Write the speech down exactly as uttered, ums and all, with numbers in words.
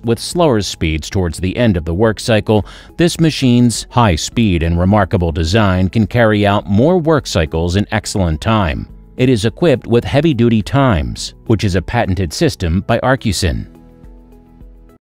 with slower speeds towards the end of the work cycle, this machine's high speed and remarkable design can carry out more work cycles in excellent time. It is equipped with heavy-duty times, which is a patented system by Arcusin.